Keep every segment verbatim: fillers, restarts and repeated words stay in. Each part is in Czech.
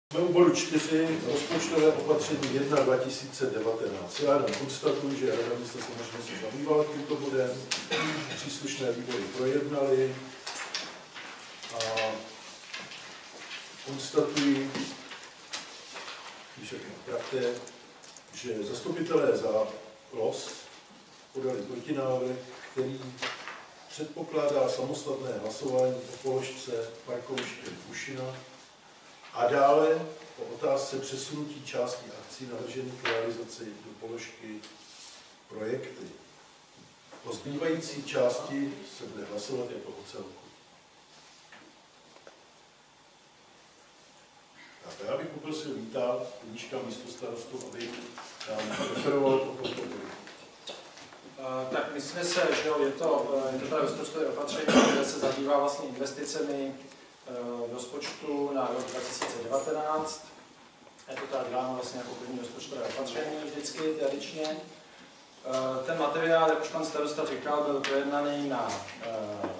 Jsme u bodu čtyři, rozpočtové opatření jedna dva tisíce devatenáct. Já jenom konstatuji, že Rada města se možná se zabývala tímto bodem, příslušné výbory projednali a konstatuji, všechno pravdě, že zastupitelé za Los podali protinávrh, který předpokládá samostatné hlasování o položce parkoviště Bušina a dále o otázce přesunutí části akcí navržených k realizaci do položky projekty. O zbývající části se bude hlasovat jako o celku. Tak já bych poprosil Víta, Knížka místo starostu, aby nám referoval o tomto bodu. Uh, tak my jsme se, že jo, je to, je to tady rozpočtové opatření, které se zabývá vlastně investicemi uh, rozpočtu na rok dva tisíce devatenáct. Je to tady děláme vlastně jako první rozpočtové opatření vždycky, tradičně. Uh, ten materiál, jak už pan starosta říkal, byl projednaný na uh,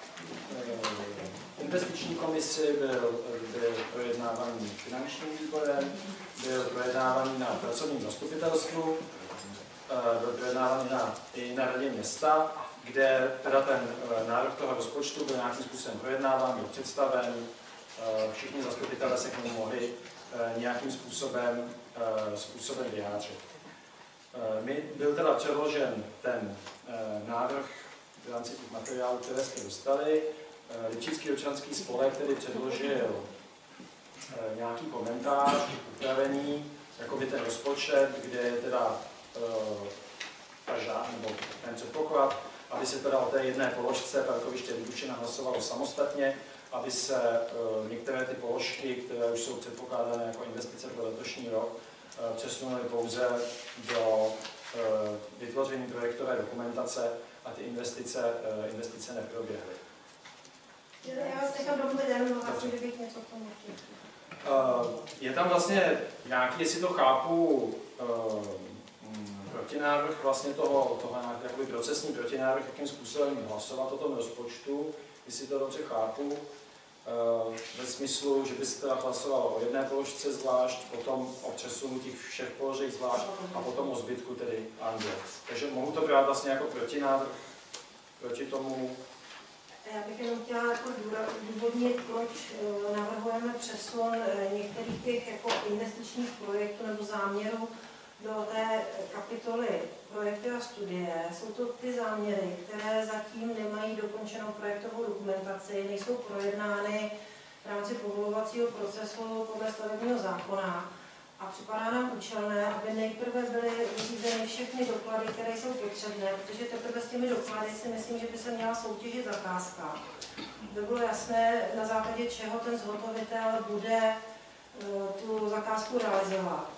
uh, investiční komisi, byl, byl projednávaný finančním výborem, byl projednávaný na pracovním zastupitelstvu, byl projednávaný na, i na radě města, kde teda ten návrh toho rozpočtu byl nějakým způsobem projednáván, byl představen, všichni zastupitelé se k němu mohli nějakým způsobem, způsobem vyjádřit. My byl teda předložen ten návrh v rámci těch materiálů, které jste dostali. Lipčický občanský spolek, který předložil nějaký komentář, upravený, jakoby ten rozpočet, kde je teda každá, nebo ten předpoklad, aby se teda o té jedné položce parkoviště Bušina hlasovalo samostatně, aby se uh, některé ty položky, které už jsou předpokládané jako investice pro letošní rok, uh, přesunuly pouze do uh, vytvoření projektové dokumentace a ty investice, uh, investice neproběhly. Já vás nechám domluvit, jenom vlastně, že bych něco k tomu uh, Je tam vlastně nějaký, jestli to chápu, uh, protinávrh vlastně toho, toho nějaký procesní protinávrh, jakým způsobem hlasovat o tom rozpočtu, jestli to dobře chápu, ve smyslu, že by se teda hlasovalo o jedné položce zvlášť, potom o přesunu těch všech položek zvlášť a potom o zbytku tedy Andě. Takže mohu to brát vlastně jako protinávrh proti tomu. Já bych jenom chtěla jako důvodnit, proč navrhujeme přesun některých těch jako investičních projektů nebo záměrů do té kapitoly projekty a studie. Jsou to ty záměry, které zatím nemají dokončenou projektovou dokumentaci, nejsou projednány v rámci povolovacího procesu podle stavebního zákona a připadá nám účelné, aby nejprve byly vyřízeny všechny doklady, které jsou potřebné, protože teprve s těmi doklady si myslím, že by se měla soutěžit zakázka. By bylo jasné, na základě čeho ten zhotovitel bude tu zakázku realizovat.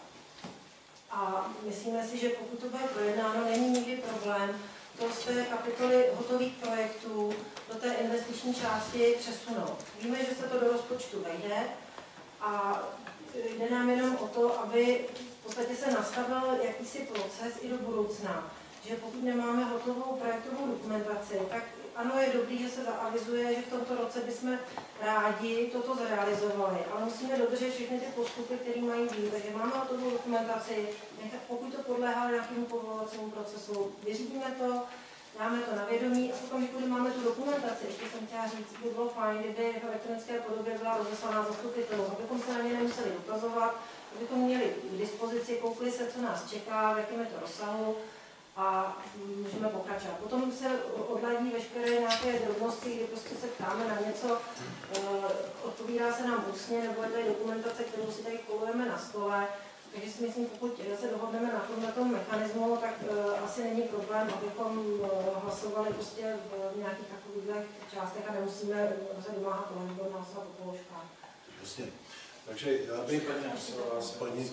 A myslíme si, že pokud to bude projednáno, není nikdy problém to z té kapitoly hotových projektů do té investiční části přesunout. Víme, že se to do rozpočtu vejde a jde nám jenom o to, aby v podstatě se nastavil jakýsi proces i do budoucna. Že pokud nemáme hotovou projektovou dokumentaci, tak ano, je dobrý, že se zaavizuje, že v tomto roce bychom rádi toto zrealizovali, ale musíme dodržet všechny ty postupy, které mají být. Takže máme hotovou dokumentaci, pokud to podléhá nějakému povolovacímu procesu, vyřídíme to, dáme to na vědomí a potom, když máme tu dokumentaci, ještě jsem chtěla říct, by bylo fajn, kdyby v elektronické podobě byla rozeslaná zastupitelům, abychom se na ně nemuseli dotazovat, abychom měli k dispozici, koukli se, co nás čeká, v jakém je to rozsahu, a můžeme pokračovat. Potom se odladí veškeré nějaké drobnosti, kdy prostě se ptáme na něco, odpovídá se nám ústně, nebo je tady dokumentace, kterou si tady kolujeme na stole. Takže si myslím, pokud se dohodneme na tomhle tom mechanismu, tak asi není problém, abychom hlasovali prostě v nějakých takových částech a nemusíme se domáhat toho, že budeme hlasovat o položkách. Jasně. Takže já bych paní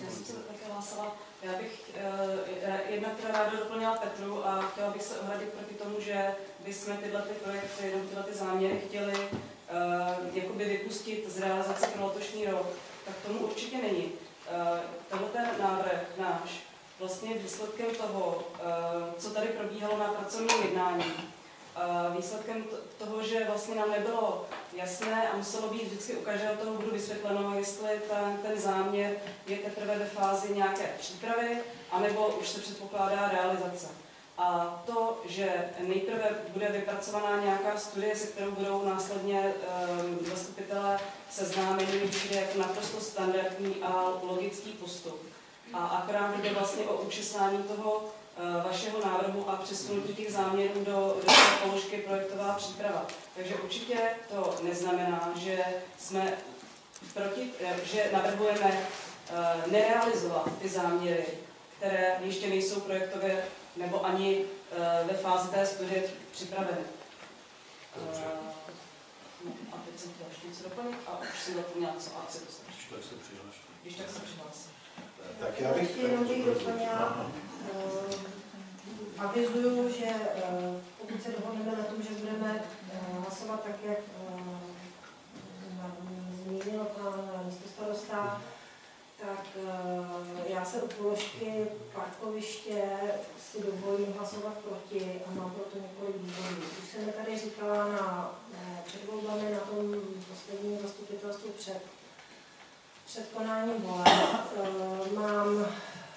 Já bych eh, jednak ráda doplnila Petru a chtěla bych se ohradit proti tomu, že bychom tyhle ty projekty, jenom tyhle ty záměry chtěli eh, jakoby vypustit z realizace pro letošní rok. Tak tomu určitě není. Eh, tenhle návrh náš vlastně výsledkem toho, eh, co tady probíhalo na pracovním jednání. Výsledkem toho, že vlastně nám nebylo jasné a muselo být vždycky u každého toho budu vysvětleno, jestli ten, ten záměr je teprve ve fázi nějaké přípravy, anebo už se předpokládá realizace. A to, že nejprve bude vypracovaná nějaká studie, se kterou budou následně e, zastupitelé seznámeni, přijde jako naprosto standardní a logický postup. A akorát jde vlastně o učesání toho e, vašeho návrhu a přesunutí těch záměrů do, do té položky projektová příprava. Takže určitě to neznamená, že jsme proti, že navrhujeme e, nerealizovat ty záměry, které ještě nejsou projektově nebo ani uh, ve fázi té studie připraveny. Uh, no, a teď jsem chtěla ještě něco doplnit a už si doplnila něco a asi to stačí. Když tak se přihlásí. Když tak se přihlásí. Tak já bych... Ještě jenom bych doplnila, uh, avizuju, že uh, pokud se dohodneme na tom, že budeme uh, hlasovat tak, jak uh, zmínil pan místostarosta, tak uh, já se u položky parkoviště si dovolím hlasovat proti a mám proto několik důvodů. Už jsem tady říkala na, ne, před volbami na tom posledním zastupitelstvu před, před konáním voleb. Uh, mám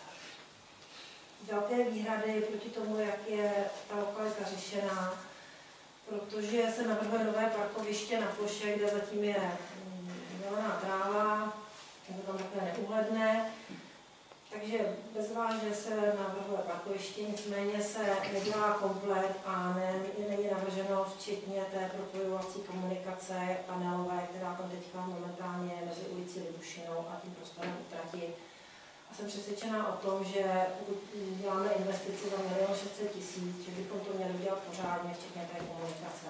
velké výhrady proti tomu, jak je ta lokalita řešená, protože se navrhuje nové parkoviště na ploše, kde zatím je zelená tráva, nebo tam takhle neuhledné. Takže bezvážně se navrhuje parkoviště, nicméně se nedělá komplet a ne, není navrženo včetně té propojovací komunikace panelové, která tam teďka momentálně je mezi ulicí Libušinou a tím prostorem u trati. A jsem přesvědčená o tom, že pokud děláme investici za milion šest set tisíc, že bychom to měli dělat pořádně, včetně té komunikace.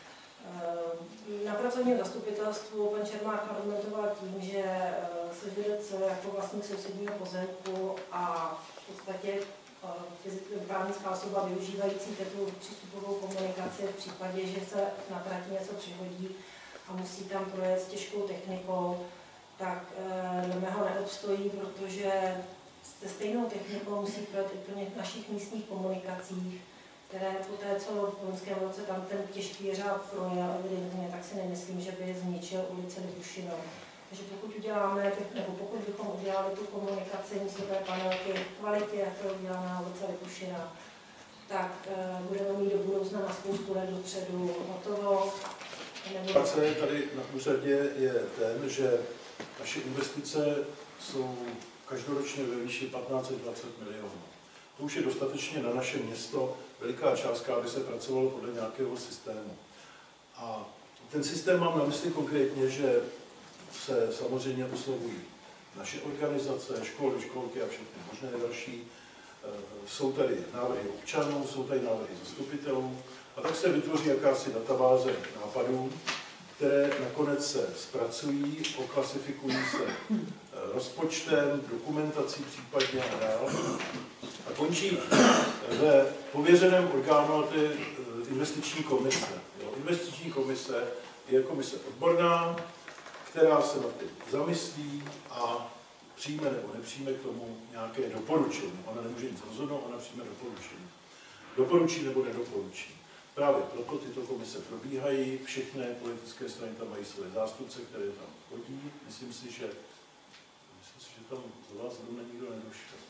Na pracovním zastupitelstvu pan Čermák argumentoval tím, že se SŽDC jako vlastník sousedního pozemku a v podstatě právnická osoba využívající tu přístupovou komunikaci v případě, že se na trati něco přihodí a musí tam projet s těžkou technikou, tak do mého neobstojí, protože se stejnou technikou musí projet úplně v našich místních komunikacích, které po té, co v loňském roce tam ten těžký jeřáb projel evidentně, tak si nemyslím, že by zničil ulici Libušinou. Takže pokud uděláme, nebo pokud bychom udělali tu komunikaci místové panelky v kvalitě, jak to uděláme ulice Libušina, tak uh, budeme mít do budoucna na spoustu let dopředu hotovo. Situace tady na úřadě je ten, že naše investice jsou každoročně ve výši patnáct až dvacet milionů. To už je dostatečně na naše město veliká částka, aby se pracovalo podle nějakého systému. A ten systém mám na mysli konkrétně, že se samozřejmě oslovují naše organizace, školy, školky a všechny možné další. Jsou tady návrhy občanů, jsou tady návrhy zastupitelů a tak se vytvoří jakási databáze nápadů, které nakonec se zpracují, oklasifikují se rozpočtem, dokumentací případně a dál a končí ve pověřeném orgánu té investiční komise. Jo, investiční komise je komise odborná, která se na tím zamyslí a přijme nebo nepřijme k tomu nějaké doporučení. Ona nemůže nic rozhodnout, ona přijme doporučení. Doporučí nebo nedoporučí. Právě proto tyto komise probíhají, všechny politické strany tam mají své zástupce, které tam chodí. Myslím si, že, myslím si, že tam za vás zrovna nikdo nedošel.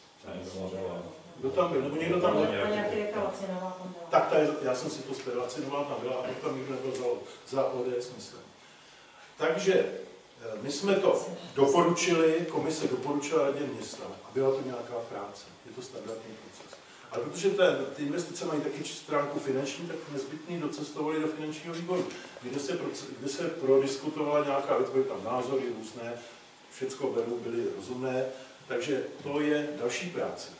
Kdo tam byl? Nebo někdo tam byl? A nějaký Jirka Lacinová tam byla. Tak, ta je, já jsem si to spěl, Lacinová tam byla, a pak tam nikdo nebyl za, za O D S, myslím. Takže my jsme to doporučili, komise doporučila radě města a byla to nějaká práce. Je to standardní proces. Ale protože ten, ty investice mají taky stránku finanční, tak nezbytný docestovali do finančního výboru, kde se, kde se prodiskutovala nějaká věc, byly tam názory různé, všecko beru, byly rozumné, takže to je další práce.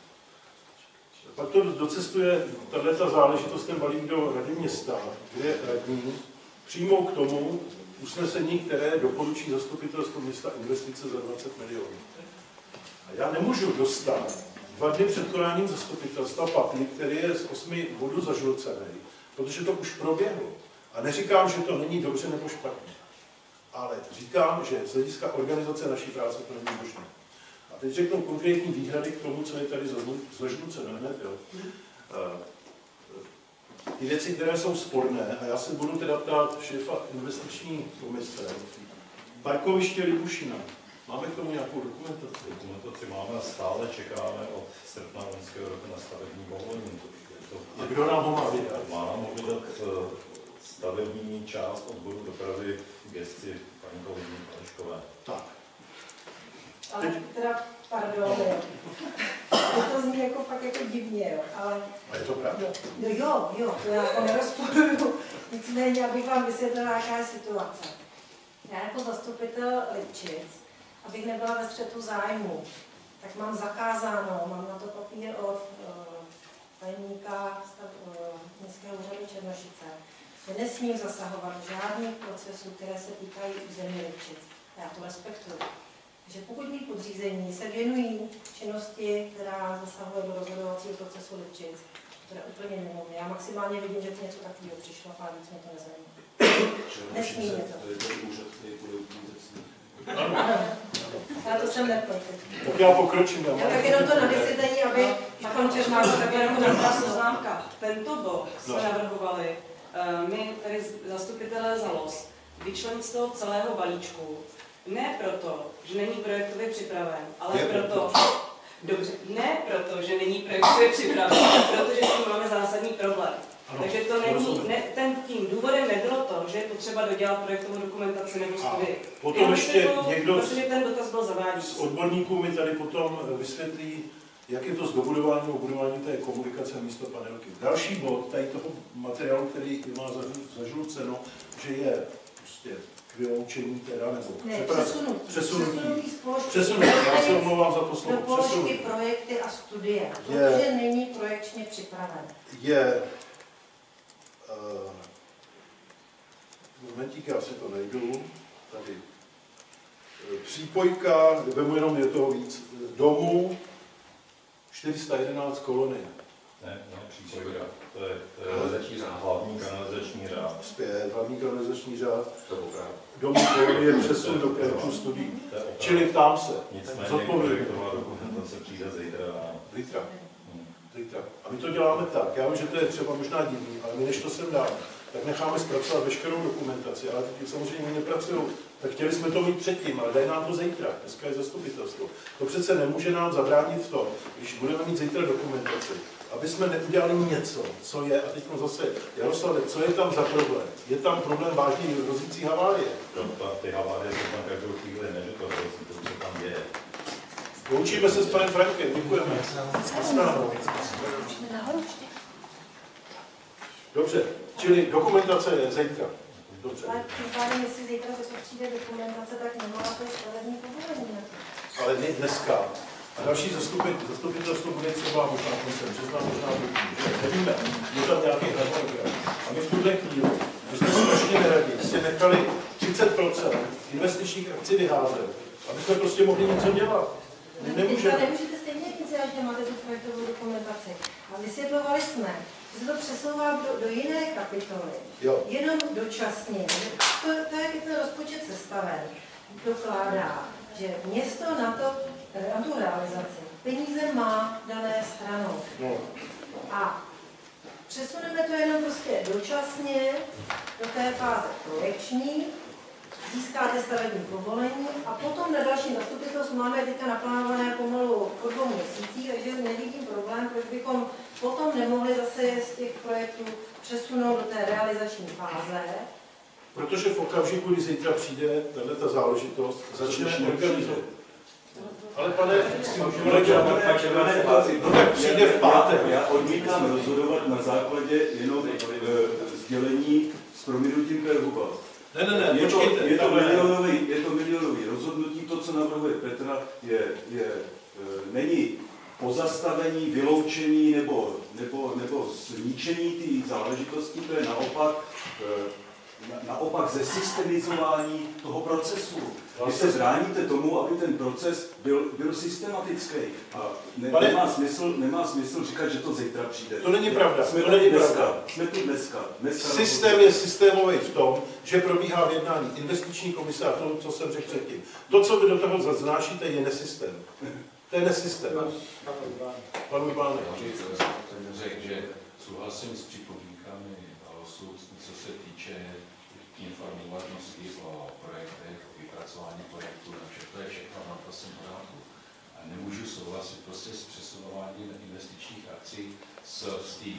Pak to docestuje, tato záležitost, ten balík do rady města, kde radní přijmou k tomu usnesení, které doporučí zastupitelstvo města investice za dvacet milionů. A já nemůžu dostat dva dny před konáním zastupitelstva papír, který je z osmi bodů zažlucený, protože to už proběhlo. A neříkám, že to není dobře nebo špatně, ale říkám, že z hlediska organizace naší práce to není možné. A teď řeknu konkrétní výhrady k tomu, co je tady zažlucené hned. Jo. ty věci, které jsou sporné, a já se budu teda ptát šéfa investiční komise, parkoviště Libušina. Máme k tomu nějakou dokumentaci? Dokumentaci máme a stále čekáme od srpna loňského roku na stavební povolení. A kdo nám ho má vydat? Má nám ho vydat stavební část odboru dopravy v gesci paní kolegyně Paleškové. Tak. Ale teda, pardon, jo. To zní jako fakt jako divně, jo, ale... A je to pravda? No jo, jo, to já jako nerozporuju. Nicméně, abych vám vysvětlila, jaká je situace. Já jako zastupitel Lipčic, abych nebyla ve střetu zájmu, tak mám zakázáno, mám na to papír od uh, tajemníka uh, městského úřadu Černošice, že nesmím zasahovat do žádných procesů, které se týkají území Lipčic. Já to respektuju. Takže pokud mý podřízení se věnují činnosti, která zasahuje do rozhodovacího procesu Lipčic, to je úplně mimo mě. Já maximálně vidím, že to něco takového přišlo, ale víc mě to nezajímá. Nesmí mě to. Ale to jsem nepojďte. Tak já pokročím. Já tak jenom to na vysvětlení, aby Pan Čermáko, tak jenom taková poznámka. Tento bod jsme No. navrhovali, uh, my tady zastupitelé za Los, vyčlenit z toho celého balíčku, ne proto, že není projektově připraven, ale Je proto, dobře, ne proto, že není projektově připraven, ale protože s tím máme zásadní problém. Ano, Takže to není, rozumím. ne, ten, tím důvodem nebylo to, že je potřeba dodělat projektovou dokumentaci nebo studii. potom Já ještě myslím, někdo protože ten dotaz byl z zavádějící. odborníků mi tady potom vysvětlí, jak je to s dobudováním a budováním té komunikace místo panelky. Další bod tady toho materiálu, který má zažluceno, že je prostě k vyloučení teda, nebo ne, přepra- přesunutí. přesunutí. Přesunutí z položky Přesunutí, já se omlouvám za to do slovo. položky Přesunutí. projekty a studie, Je. protože není projekčně připraven. Je uh, momentík, já si to najdu, tady. Eh, Přípojka, vemu jenom je toho víc, domů čtyři sta jedenáct kolonie. Ne, ne, přípojka. To je, to je hlavní kanalizační řád. Zpět, hlavní kanalizační řád, To opravdu. domů kolonie přesun do projektu studií. To je opravdu. Čili ptám se, Nicméně zodpovědně. projektová dokumentace přijde zítra ráno. Zítra. Hmm. Zítra. A my to děláme tak. Já vím, že to je třeba možná divný, ale my než to sem dáme, tak necháme zpracovat veškerou dokumentaci, ale teď samozřejmě my nepracují. Tak chtěli jsme to mít předtím, ale dají nám to zítra. Dneska je zastupitelstvo. To přece nemůže nám zabránit v tom, když budeme mít zítra dokumentaci, aby jsme neudělali něco, co je, a teď zase, Jaroslave, co je tam za problém? Je tam problém vážný hrozící havárie. To, ta, ty havárie jsou tam každou chvíli, ne, že to hrozí, to, co tam je. Poučíme se s panem Frankem, děkujeme. Nasnáhnou. Dobře, čili dokumentace je zítra. Dobře. Ale tím pádem, jestli zítra to přijde dokumentace, tak nemáte stavební povolení na to. Ale ne dneska. A další zastupit, zastupitelstvo bude třeba možná koncem března, možná do nevíme, je tam nějaký harmonogram. A my v tuhle chvíli, my jsme strašně neradi, si nechali třicet procent investičních akcí vyházet, aby jsme prostě mohli něco dělat. My Teďka nemůžeme. nemůžete stejně říct, až nemáte tu projektovou dokumentaci. A vysvětlovali jsme, že se to přesouvá do, do jiné kapitoly. Jo. Jenom dočasně. To, to, jak je ten rozpočet sestaven, dokládá, že město na, to, na tu realizaci peníze má dané stranou. No. A přesuneme to jenom prostě dočasně do té fáze projekční, získáte stavební povolení a potom na dalším zastupitelstvu máme teďka naplánované pomalu po dvou měsících, takže nevidím problém, proč bychom potom nemohli zase z těch projektů přesunout do té realizační fáze. Protože v okamžiku, kdy zítra přijde tato záležitost, začne organizovat. Ale pane, no tak přijde v pátek. Já odmítám rozhodovat na základě jenom e, sdělení s prominutím P R Huba. Ne, ne, ne, Je to, počkejte. je, to tam ne. milionový, je to milionový rozhodnutí, to, co navrhuje Petra, je, je, e, není pozastavení, vyloučení nebo, nebo, nebo zničení té záležitosti, to je naopak, e, na, naopak zesystemizování toho procesu. Vy se bráníte tomu, aby ten proces byl, byl systematický. A ne, Pane, nemá, smysl, nemá smysl říkat, že to zítra přijde. To není pravda. Jsme To tady není dneska. pravda. Jsme tu dneska. dneska Systém je systémový v tom, že probíhá v jednání investiční komise a to, co jsem řekl předtím. To, co vy do toho zaznášíte, je nesystém. To je nesystém. Pan Urbánek. Řekl, že souhlasím s připomínkami připomínkami losu, co se týče informovanosti o projektech, o vypracování projektů, takže to je všechno na prosím pořádku. A nemůžu souhlasit prostě s přesunováním investičních akcí z, z té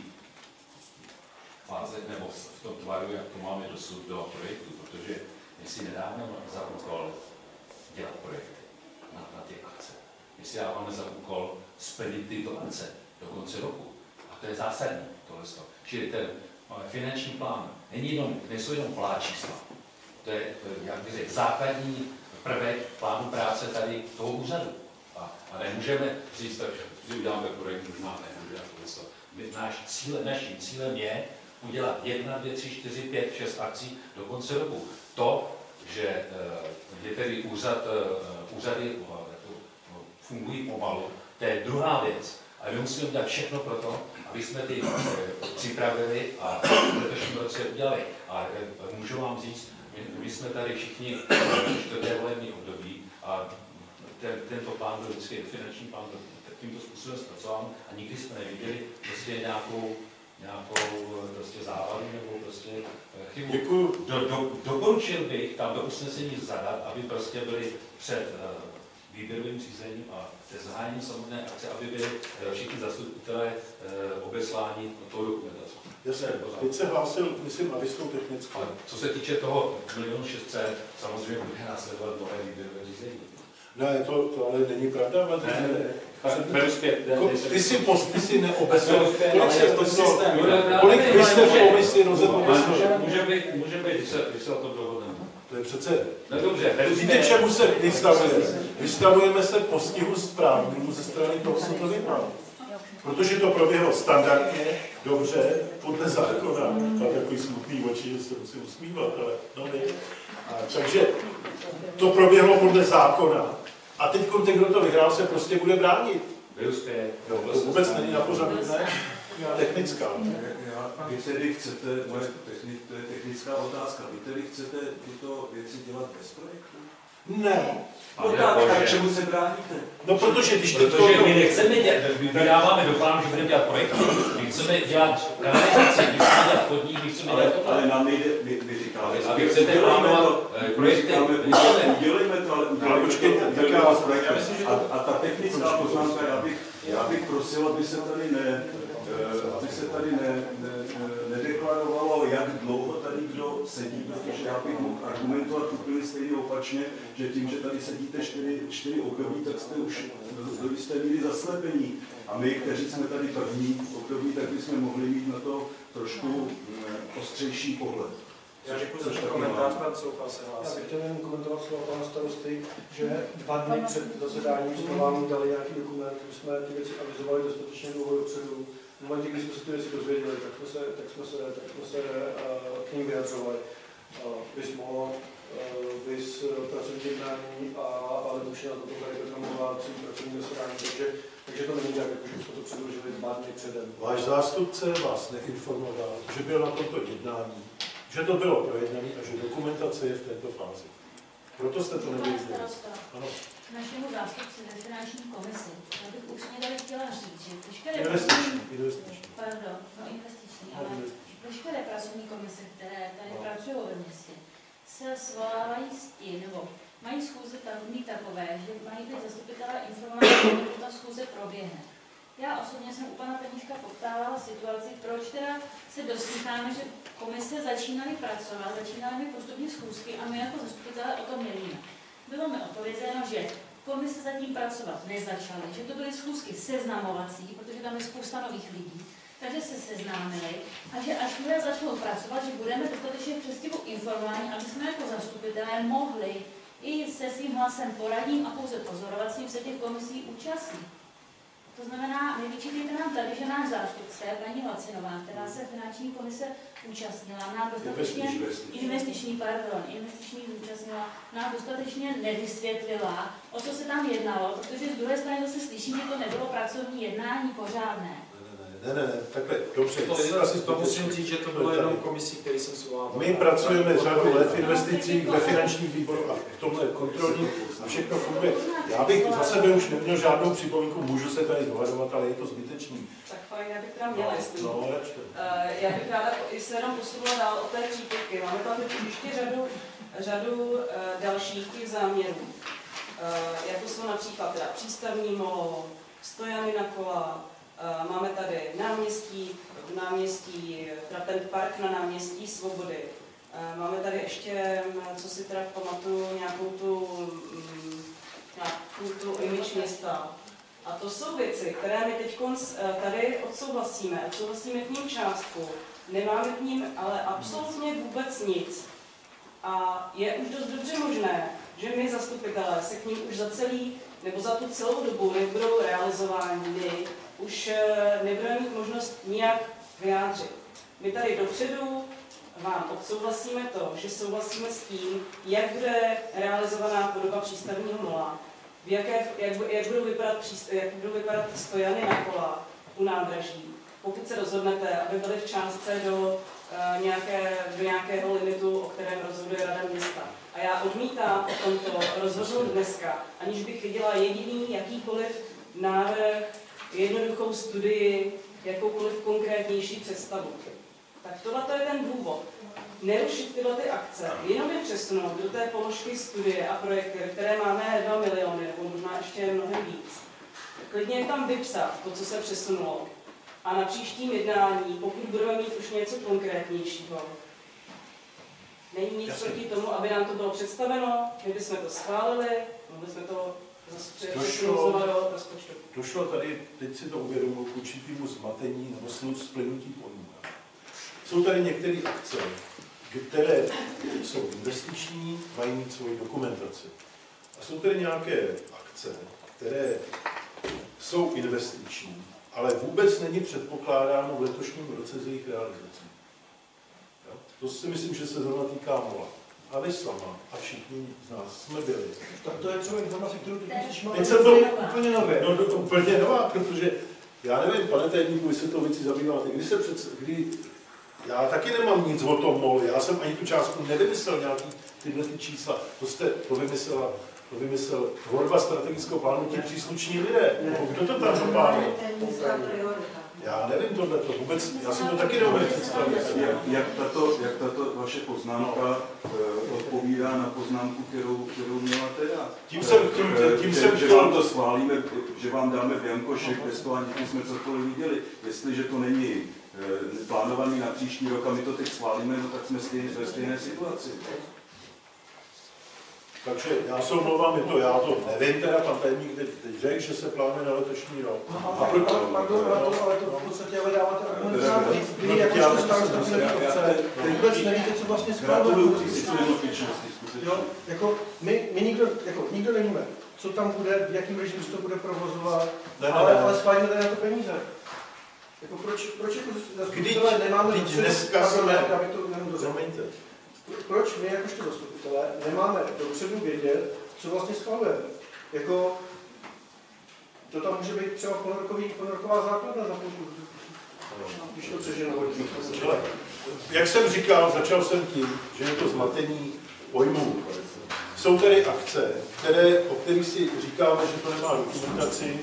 fáze, nebo v tom tvaru, jak to máme dosud do projektu, protože my si nedáme za úkol dělat projekty na, na ty akce. My si dáváme za úkol splnit tyto akce do konce roku. A to je zásadní, tohle. Čili ten finanční plán není jenom, nejsou jenom plá čísla. To je, to je jak bych řekl, základní prvek plánu práce tady toho úřadu. A, a nemůžeme říct, tak, že uděláme projekt, možná nemůžeme to. Náš cíl, naším cílem je udělat jedna, dvě, tři, čtyři, pět, šest akcí do konce roku. To, že je tedy úřad, úřady fungují pomalu, to je druhá věc. A my musíme udělat všechno pro to, aby jsme ty připravili a v letošním roce udělali. A můžu vám říct, my, my jsme tady všichni čtvrté volební období a ten, tento plán byl vždycky, finanční plán byl tímto způsobem zpracován a nikdy jsme neviděli prostě nějakou, nějakou prostě závadu nebo prostě chybu. Děkuju. Do, do, doporučil bych tam do usnesení zadat, aby prostě byli před uh, výběrovým řízením a před zahájením samotné akce, aby byli uh, všichni zastupitelé uh, obesláni tou dokumentací. Jasně, teď se hlásil, myslím, na vyskou technickou. Co se týče toho milionu šest set, samozřejmě bude následovat nové výběrové řízení. Ne, to, to ale není pravda, ale ne, ne, ne. Beru zpět. Ty si, ty si neobecel. Kolik Kolik vy jste v komisi rozhodl? Může být, může být, když se, když se o tom dohodneme. To je přece... No dobře, beru zpět. Víte, čemu se vystavujeme? Vystavujeme se postihu správnímu ze strany toho, co to vypadá. Protože to proběhlo standardně, dobře, podle zákona. Má takový smutný oči, že se musím usmívat, ale no ne. A, takže to proběhlo podle zákona. A teď ten, kdo to vyhrál, se prostě bude bránit. No, to vůbec není na pořadu, ne? Technická. Vy tedy chcete, moje techni, to je technická otázka, vy tedy chcete tyto věci dělat bez projektu? Ne. No tak, tak čemu se bráníte? No protože když Protože to... my nechceme dělat, my vydáváme do plánu, že budeme dělat projekty, my chceme dělat kanalizaci, my chceme dělat chodník, my chceme ale, dělat to. Ale nám nejde, my, my říkáme, a vy chcete plánovat projekty, udělejme to, ale udělejme to, projekty. A, a ta technická poznámka, já bych, já bych prosil, aby se tady ne, aby se tady ne, ne, nedeklarovalo, jak dlouho tady kdo sedí, protože já bych mohl argumentovat úplně stejně opačně, že tím, že tady sedíte čtyři, čtyři období, tak jste už do, do jisté míry zaslepení. A my, kteří jsme tady první období, tak bychom mohli mít na to trošku ostřejší pohled. Já děkuji za komentář, pan Soufa se hlásí. Já bych chtěl jen komentovat slova pana starosty, že dva dny před zasedáním jsme vám dali nějaký dokument, že jsme ty věci avizovali dostatečně dlouho dopředu. V momentě, kdy jsme se ty věci dozvěděli, tak jsme se, tak jsme se, tak jsme se uh, k ním vyjadřovali. Uh, vys mohlo, uh, vys pracovní jednání, a, ale už na to tady programová celý pracovní zasedání, takže, takže to není tak, že jsme to předložili dva dny předem. Váš zástupce vás neinformoval, že byl na tomto jednání, že to bylo projednané a že dokumentace je v této fázi. Proto jste to nevěděli. Ano. Našemu zástupci ve finanční komisi, já bych upřímně tady chtěla říct, že veškeré Investiční, investiční. Pardon, no investiční, ale veškeré pracovní komise, které tady no. pracují ve městě, se svolávají s tím, nebo mají schůze mít takové, že mají být zastupitelé informovat, že ta schůze proběhne. Já osobně jsem u pana Peníška poptávala situaci, proč teda se doslýcháme, že komise začínaly pracovat, začínaly mi postupně schůzky a my jako zastupitelé o tom nevíme. Bylo mi odpovězeno, že komise zatím pracovat nezačaly, že to byly schůzky seznamovací, protože tam je spousta nových lidí, takže se seznámili a že až bude začnou pracovat, že budeme dostatečně přestivu informováni, aby jsme jako zastupitelé mohli i se svým hlasem poradním a pouze pozorovacím se těch komisí účastnit. To znamená, nevyčítejte nám tady, že náš zástupce, paní Lacinová, která se finanční komise účastnila, nám dostatečně, investiční, pardon, investiční účastnila, nám dostatečně nevysvětlila, o co se tam jednalo, protože z druhé strany zase slyším, že to nebylo pracovní jednání pořádné. Ne, ne, ne, takhle, dobře. To, to, asi to musím říct, že to bylo jenom komisí, který jsem svolával. My pracujeme řadu let v investicích ve finančním výboru a v tomhle kontrolním a všechno funguje. Já bych za sebe už neměl žádnou připomínku, můžu se tady dohadovat, ale je to zbytečný. Tak fajn, já bych teda měla, jestli. No, uh, já bych ráda, jestli jenom posunula dál od té přípěvky. Máme tam ještě řadu, řadu uh, dalších těch záměrů. Uh, jako jsou například teda přístavní molo, stojany na kola, uh, máme tady náměstí, náměstí, teda ten park na náměstí Svobody. Uh, máme tady ještě, co si teda pamatuju, nějakou tu, um, nějakou tu image města. A to jsou věci, které my teď tady odsouhlasíme. Odsouhlasíme k ním částku, nemáme k ním ale absolutně vůbec nic. A je už dost dobře možné, že my zastupitelé se k ním už za celý, nebo za tu celou dobu nebudou realizovány, už nebudeme mít možnost nijak vyjádřit. My tady dopředu vám odsouhlasíme to, že souhlasíme s tím, jak bude realizovaná podoba přístavního mola, v jaké, jak, jak, budou vypadat příst, jak budou vypadat stojany na kola u nádraží. Pokud se rozhodnete, aby byly v částce do, uh, nějaké, do nějakého limitu, o kterém rozhoduje Rada města. A já odmítám o tomto rozhodnout dneska, aniž bych viděla jediný jakýkoliv návrh, jednoduchou studii, jakoukoliv konkrétnější představu. Tak tohle je ten důvod. Nerušit tyhle ty akce, jenom je přesunout do té položky studie a projekty, které máme dva miliony, nebo možná ještě mnohem víc. Klidně je tam vypsat to, co se přesunulo. A na příštím jednání, pokud budeme mít už něco konkrétnějšího, není nic Jasně. proti tomu, aby nám to bylo představeno, my bychom to schválili, mohli jsme to zase přesunovat do rozpočtu. Došlo tady, teď si to uvědomuji, k určitému zmatení nebo splynutí pojmů. Jsou tady některé akce, které jsou investiční, mají mít svoji dokumentaci. A jsou tady nějaké akce, které jsou investiční, ale vůbec není předpokládáno v letošním roce z jejich realizací. Jo? To si myslím, že se zrovna týká mola. A vy sama a všichni z nás jsme byli. Tak to je třeba informace, kterou teď musíš mít. Teď jsem to úplně nové. No, to úplně nová, protože já nevím, pane tajemníku, vy se to věci zabýváte. Kdy se před, kdy, já taky nemám nic o tom molu, já jsem ani tu částku nevymyslel nějaký tyhle ty čísla. To jste to vymyslela, to vymyslel tvorba strategického plánu ti příslušní lidé. Ne. Kdo to tam doplánoval? Já nevím tohleto, vůbec, já si to taky neumím představit. Jak, jak, tato, jak tato vaše poznámka uh, odpovídá na poznámku, kterou, kterou měla teda? Tím jsem, tím, tím, tím že, jsem že vám to schválíme, že vám dáme biankošek bez toho, aniž jsme cokoliv viděli. Jestliže to není uh, plánovaný na příští rok a my to teď schválíme, no, tak jsme stejně, ve stejné situaci. Takže já se omlouvám, je to, já to nevím, teda pan tajemník teď, teď řekl, že se plánuje na letošní rok. No, a proto, pardon, ale to v podstatě ale dáváte argument, vy jakožto starosta obce, vůbec nevíte, co vlastně schválujeme. Jo, jako my, my nikdo, jako, nikdo nevíme, co tam bude, v jakým režimu se to bude provozovat, ne, ne, ale, ne. ale schválíme tady na to peníze. Jako proč, proč jako zastupitelé nemáme Když dneska pardon, jsme, aby to jenom dozaměňte. Proč my jakožto zastupitelé nemáme dopředu vědět, co vlastně schvalujeme? Jako, to tam může být třeba ponorková základna za půlku, když to přeženu. Jak jsem říkal, začal jsem tím, že je to zmatení pojmů. Jsou tady akce, které, o kterých si říkáme, že to nemá dokumentaci.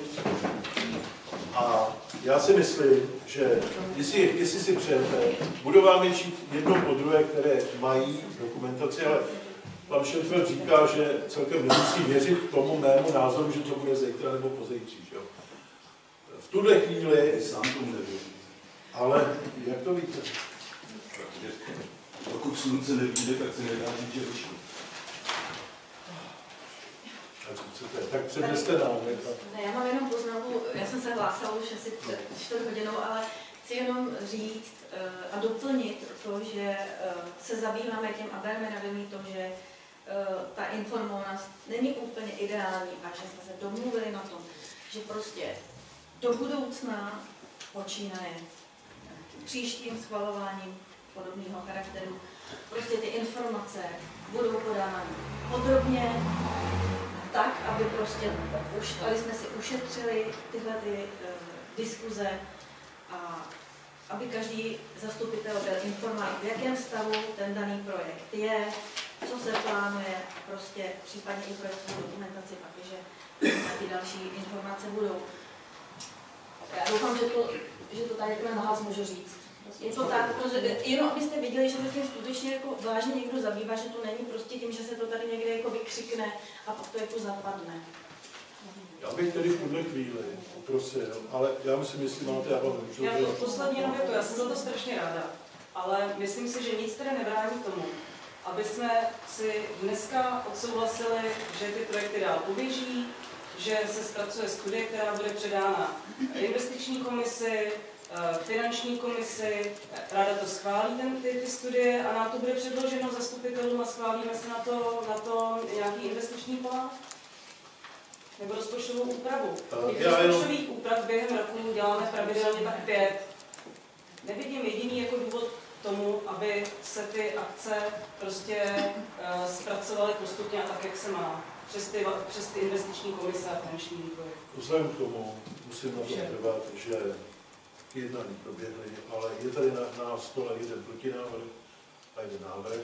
A já si myslím, že jestli, jestli si přejete, budu vám ječit jedno po druhé, které mají dokumentaci, ale pan Schenfeld říká, že celkem nemusí věřit tomu mému názoru, že to bude zítra nebo pozítří. V tuhle chvíli Sám tomu nevěřím. Ale jak to víte? Pokud slunce nevíde, tak se nedá říct, že vyšlo. Tak předneste nám. Ne, já mám jenom poznámku, já jsem se hlásila už asi před čtvrt hodinou, ale chci jenom říct uh, a doplnit to, že uh, se zabýváme tím a bereme na vědomí to, že uh, ta informovanost není úplně ideální a že jsme se domluvili na tom, že prostě do budoucna počínaje příštím schvalováním podobného charakteru, prostě ty informace budou podávány podrobně, tak, aby prostě už, aby jsme si ušetřili tyhle ty uh, diskuze a aby každý zastupitel byl informován, v jakém stavu ten daný projekt je, co se plánuje, prostě případně i projektovou dokumentaci, pak, že ty další informace budou. Já doufám, že to, že to tady na hlas můžu říct. Je to tak, protože jenom abyste viděli, že se tím skutečně jako vážně někdo zabývá, že to není prostě tím, že se to tady někde jako vykřikne a pak to jako zapadne. Já bych tedy v tuhle chvíli poprosil, ale já myslím, jestli máte, já vám můžu. Já to poslední jenom to, já jsem za to strašně ráda, ale myslím si, že nic tedy nebrání tomu, aby jsme si dneska odsouhlasili, že ty projekty dál poběží, že se zpracuje studie, která bude předána investiční komisi, finanční komisi, ráda to schválí ten, ty, ty studie a nám to bude předloženo zastupitelům a schválíme se na to, na to nějaký investiční plán? Nebo rozpočtovou úpravu. Těch rozpočtových úprav během roku děláme pravidelně tak pět. Nevidím jediný jako důvod tomu, aby se ty akce prostě uh, zpracovaly postupně a tak, jak se má. Přes ty, přes ty investiční komise a finanční výbory. Vzhledem k tomu musím na to trvat, že jednání proběhly, ale je tady na, na stole jeden protinávrh a jeden návrh.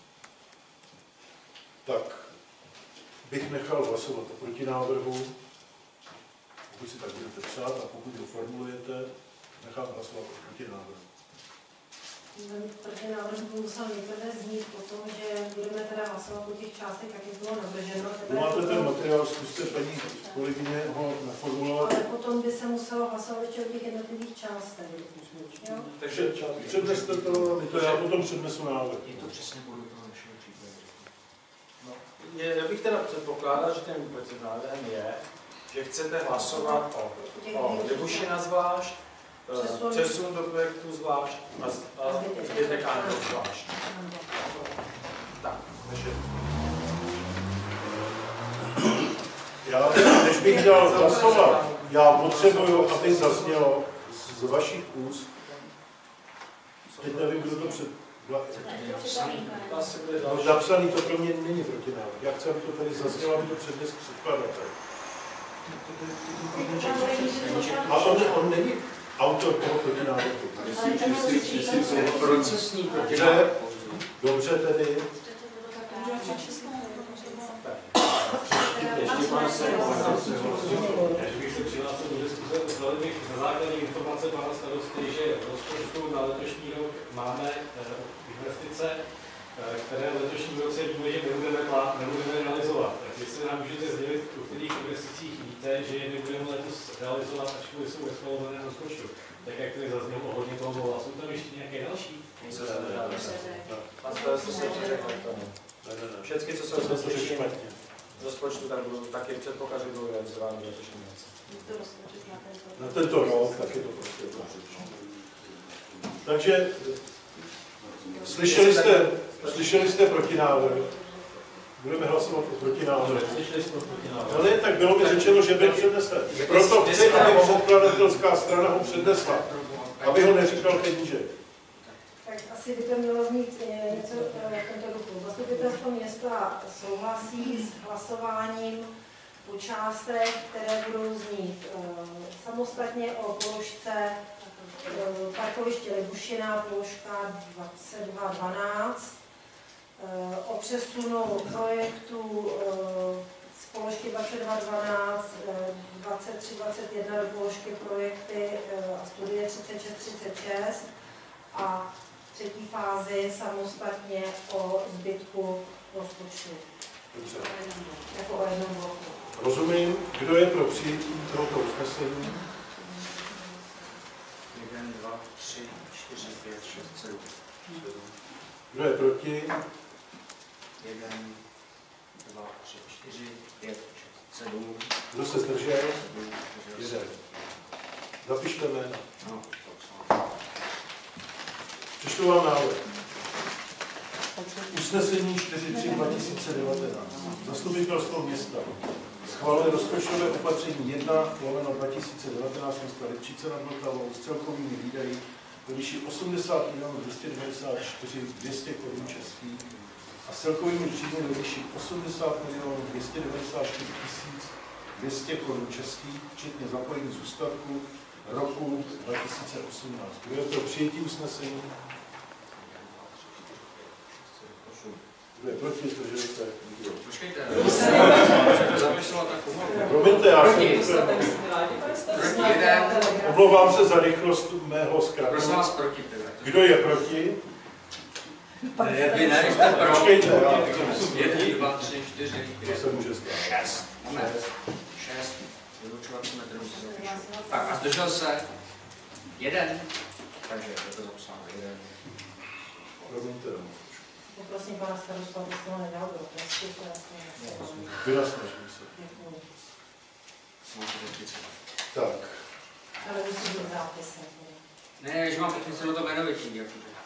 Tak bych nechal hlasovat o protinávrhu, pokud si tak budete přát a pokud ho formulujete, nechám hlasovat o protinávrhu. Protinávrh by musel nejprve znít o tom, že budeme teda hlasovat o těch částech, jak je bylo navrženo. Vy máte ten materiál, zkuste paní kolegyně ho naformulovat. Ale potom by se muselo hlasovat ještě o těch jednotlivých částech. Takže předneste to, a my to já potom přednesu návrh. Je to přesně podle toho našeho příkladu. No, je, já bych teda předpokládal, že ten výpočet návrhem je, že chcete hlasovat o, o Libušina zvlášť, přesun, přesun do projektu zvlášť a, a zbytek Androu zvlášť. Tak, takže... Já, než bych dal hlasovat, já potřebuju, aby zaznělo z vašich úst, teď nevím, kdo to před... No, napsaný to pro mě není protinávrh. Já chci, aby to tady zaznělo, aby to přednes předkladatel. A on, on není autor toho protinávrhu. Procesní protinávrh. Dobře tedy. Když bych se přihlásil do diskuze, vzhledem bych na základě informace pana starosty, že v rozpočtu na letošní rok máme investice, které v letošním roce víme, že nebudeme, nebudeme realizovat. Tak jestli nám můžete sdělit, u kterých investicích víte, že je nebudeme letos realizovat, ačkoliv jsou explodované v rozpočtu. Tak jak tady zaznělo hodně toho, a jsou tam ještě nějaké další? Všechny, co jsou z rozpočtu, tak budou taky předpoklad, že budou realizovány v letošním roce. Na tento rok, tak je to prostě to. Takže slyšeli jste, slyšeli jste protinávrh. Budeme hlasovat o protinávrhu. Ale ne, tak bylo by řečeno, že by přednesl. Proto chci, aby předkladatelská strana ho přednesla. Aby ho neříkal peníže. Tak asi by to mělo znít něco v tomto duchu. Zastupitelstvo města souhlasí s hlasováním po částech, které budou znít samostatně o položce parkoviště Libušina, položka dvacet dva dvanáct, o přesunu projektu z položky dvacet dva dvanáct, dvacet tři dvacet jedna do položky projekty a studie třicet šest třicet šest a třetí fázi samostatně o zbytku rozpočtu. Dobře. Jako o jednom bloku. Rozumím. Kdo je pro přijetí tohoto usnesení? jeden, dva, tři, čtyři, pět, šest, sedm. Kdo je proti? jeden, dva, tři, čtyři, pět, šest, sedm. Kdo se zdržel? Jeden. Zapište jména. Přečtu vám návrh. Usnesení čtyřicet tři dva tisíce devatenáct. Zastupitelstvo města schváluje rozpočtové opatření jedna lomeno dva tisíce devatenáct města Lipčice nad Vltavou s celkovými výdaji ve výši osmdesát milionů dvě stě devadesát čtyři tisíce dvě stě korun českých a s celkovými příjmy ve výši osmdesát milionů dvě stě devadesát čtyři tisíce dvě stě korun českých, včetně zapojení zůstatku roku dva tisíce osmnáct. Kdo je pro přijetí usnesení? Kdo je proti, zdrželi se? Nikdo. Počkejte, to zamýšlela takovou. Promiňte, já Proti. jsem... Omlouvám se za rychlost mého zkrátu. Prosím vás proti teda. Kdo je proti? Ne, vy ne, jste pro. Počkejte, já... Jedna, dva, tři, čtyři, To pět, se může stát. šest. Máme. Šest. Vylučovací metr musí zapíšet. Tak a zdržel se? Jeden. Takže je to zapsáno jeden. Promiňte. Poprosím pana starostu, abyste ho nedal do otázky. Vynasnažím se. Tak. Ale musím být zápisem. Ne, že mám teď něco do toho jmenovití.